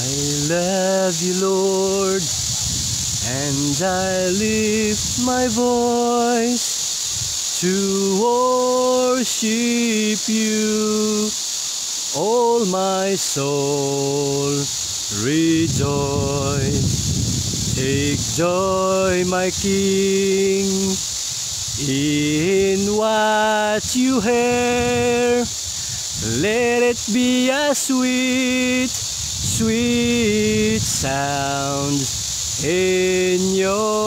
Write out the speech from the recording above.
I love you, Lord, and I lift my voice to worship you. All my soul rejoice. Take joy, my King, in what you hear. Let it be a sweet, sweet sound in your